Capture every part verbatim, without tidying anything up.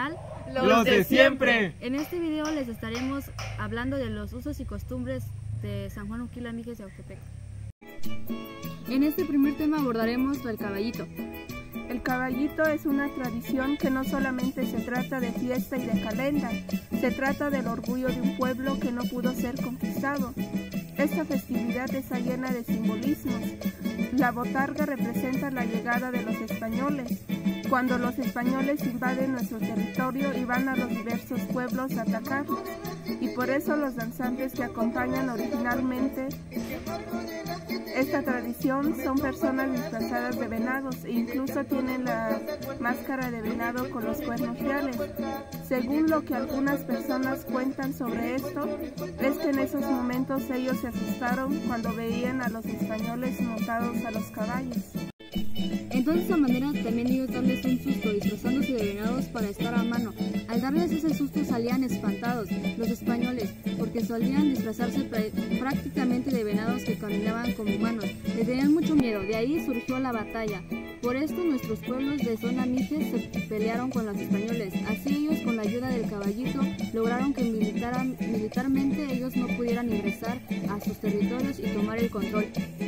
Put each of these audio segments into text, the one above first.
canal Los, los de siempre. En este video les estaremos hablando de los usos y costumbres de San Juan Uquila Mijes de Autepec. En este primer tema abordaremos el caballito. El caballito es una tradición que no solamente se trata de fiesta y de calenda, se trata del orgullo de un pueblo que no pudo ser conquistado. Esta festividad está llena de simbolismos. La botarga representa la llegada de los españoles, cuando los españoles invaden nuestro territorio y van a los diversos pueblos a atacarlos. Y por eso los danzantes que acompañan originalmente esta tradición son personas disfrazadas de venados e incluso tienen la máscara de venado con los cuernos reales. Según lo que algunas personas cuentan sobre esto, es que en esos momentos ellos se asustaron cuando veían a los españoles montados a los caballos. Entonces, de esa manera también ellos darles un susto disfrazándose de venados para estar a mano. Al darles ese susto salían espantados los españoles porque solían disfrazarse prácticamente de venados que caminaban como humanos. Les tenían mucho miedo, de ahí surgió la batalla. Por esto nuestros pueblos de zona Mijes se pelearon con los españoles. Así ellos, con la ayuda del caballito, lograron que militaran, militarmente ellos no pudieran ingresar a sus territorios y tomar el control.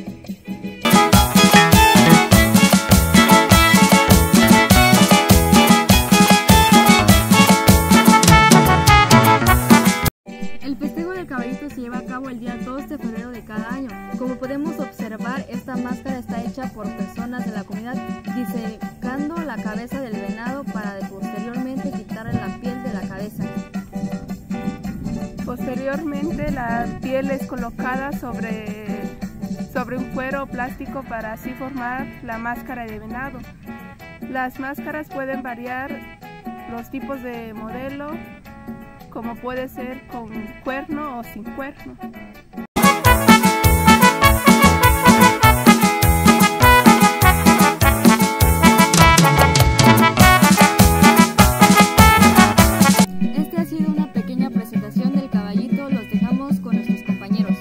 El festejo del caballito se lleva a cabo el día dos de febrero de cada año. Como podemos observar, esta máscara está hecha por personas de la comunidad disecando la cabeza del venado para posteriormente quitarle la piel de la cabeza. Posteriormente la piel es colocada sobre, sobre un cuero plástico para así formar la máscara de venado. Las máscaras pueden variar los tipos de modelo, como puede ser con cuerno o sin cuerno. Este ha sido una pequeña presentación del caballito, los dejamos con nuestros compañeros.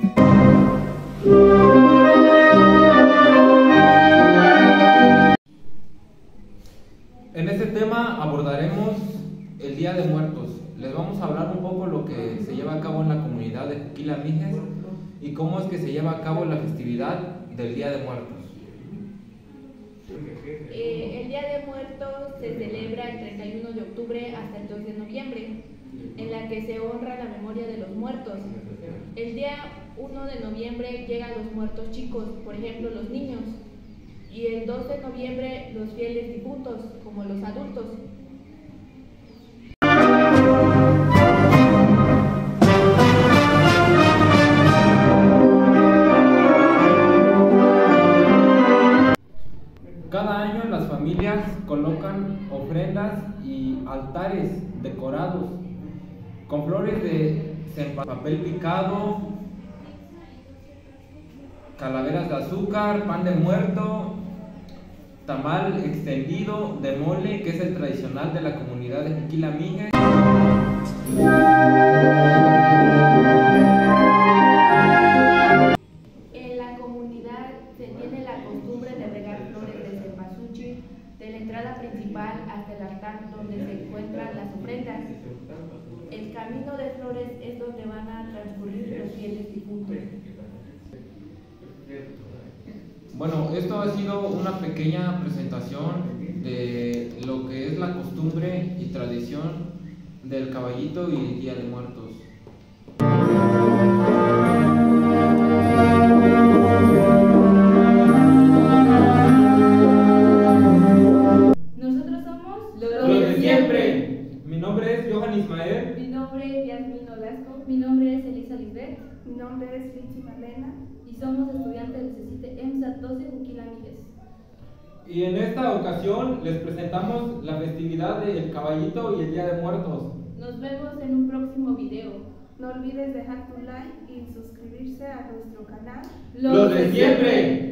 En este tema abordaremos el Día de Muertos. Les vamos a hablar un poco lo que se lleva a cabo en la comunidad de Uquila Mijes y cómo es que se lleva a cabo la festividad del Día de Muertos. Eh, el Día de Muertos se celebra el treinta y uno de octubre hasta el dos de noviembre, en la que se honra la memoria de los muertos. El día uno de noviembre llegan los muertos chicos, por ejemplo los niños, y el dos de noviembre los fieles difuntos, como los adultos. Cada año las familias colocan ofrendas y altares decorados con flores de papel picado, calaveras de azúcar, pan de muerto, tamal extendido de mole, que es el tradicional de la comunidad de Uquila Mijes. En la comunidad se tiene la costumbre de regar flores desde el cempasúchil, de la entrada principal hasta el altar donde se encuentran las ofrendas. El camino de flores es donde van a transcurrir los fieles difuntos. Bueno, esto ha sido una pequeña presentación de lo que es la costumbre y tradición del caballito y Día de Muertos. Nosotros somos los de siempre. Mi nombre es Johan Ismael. Mi nombre es Yasmin Olasco. Mi nombre es Elisa Lisbeth. Mi nombre es Lichi Malena. Y somos estudiantes de CECITE EMSAT doce Uquila Mijes. Y en esta ocasión les presentamos la festividad del caballito y el Día de Muertos. Nos vemos en un próximo video. No olvides dejar tu like y suscribirse a nuestro canal Los de siempre.